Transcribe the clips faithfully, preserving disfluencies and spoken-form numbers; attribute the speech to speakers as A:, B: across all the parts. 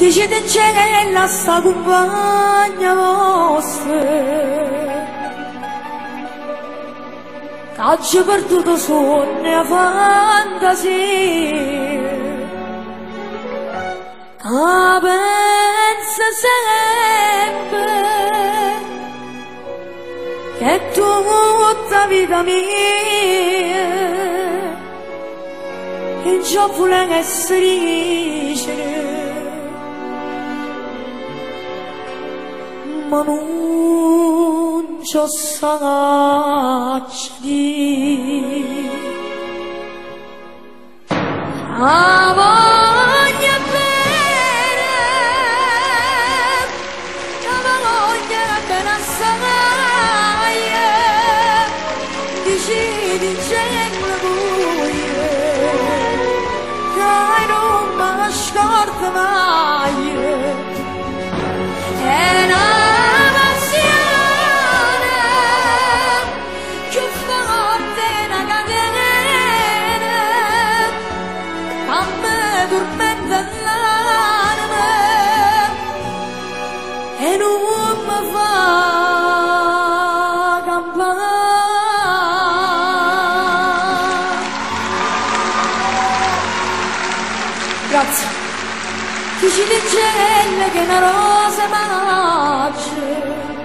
A: Dicete che la sta compagna vostra che oggi perduto sogno e fantasia che pensa sempre che tutta vita mia e già vuole essere vicina ma non c'ho sagaccia di la voglia bene la voglia bene assai dici di gente buia che non mi scorda mai e la e non mi fa campare. Grazie. Dici di gente che una rosa mangia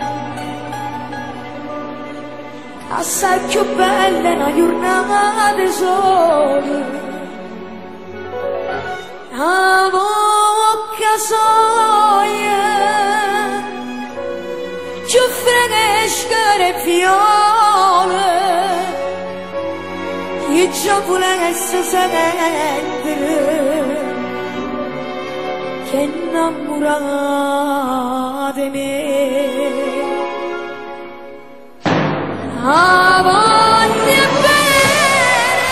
A: assai più bella una giornata di sole la bocca soia ci fresca le fiole che già volesse sentire che innamorata di me la voglia bene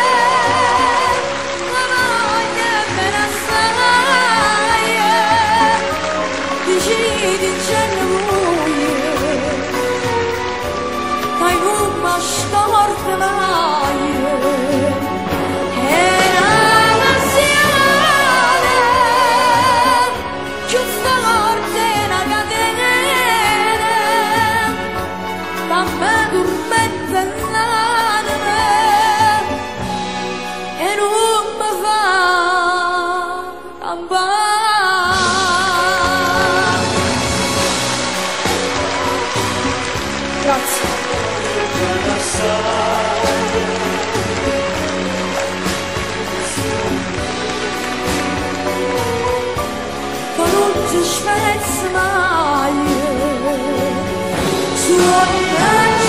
A: la voglia bene assai dici di gente ma non mi scorda mai e la passione più forte una catena ma mi tormenta l'anima e non mi fa campare. Grazie. Ma non ti spezza mai,